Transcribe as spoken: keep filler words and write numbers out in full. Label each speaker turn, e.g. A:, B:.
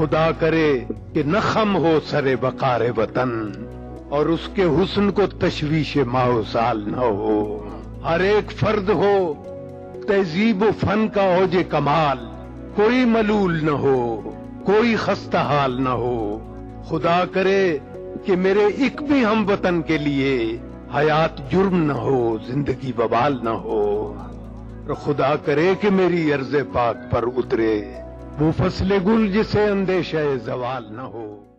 A: खुदा करे कि न खम हो सरे बकार वतन और उसके हुस्न को तशवीश माओसाल न हो। हर एक फर्द हो तहजीब फन का औजे कमाल, कोई मलूल न हो, कोई खस्ता हाल न हो। खुदा करे कि मेरे एक भी हम वतन के लिए हयात जुर्म न हो, जिंदगी बवाल न हो। और खुदा करे कि मेरी अर्ज़े पाक पर उतरे वो फसले गुल जिसे अंदेशा जवाल न हो।